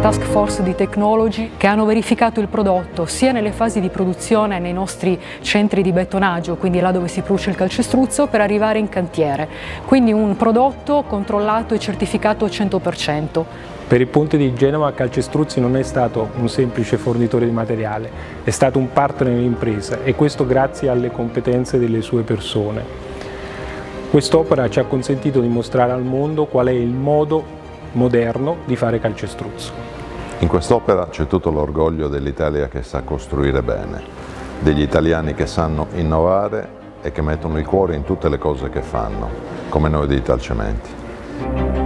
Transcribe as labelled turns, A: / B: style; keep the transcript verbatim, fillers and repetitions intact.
A: task force di technology che hanno verificato il prodotto sia nelle fasi di produzione nei nostri centri di bettonaggio, quindi là dove si produce il calcestruzzo, per arrivare in cantiere. Quindi un prodotto controllato e certificato al cento per cento.
B: Per il ponte di Genova Calcestruzzi non è stato un semplice fornitore di materiale, è stato un partner nell'impresa e questo grazie alle competenze delle sue persone. Quest'opera ci ha consentito di mostrare al mondo qual è il modo moderno di fare calcestruzzo.
C: In quest'opera c'è tutto l'orgoglio dell'Italia che sa costruire bene, degli italiani che sanno innovare e che mettono il cuore in tutte le cose che fanno, come noi di Italcementi.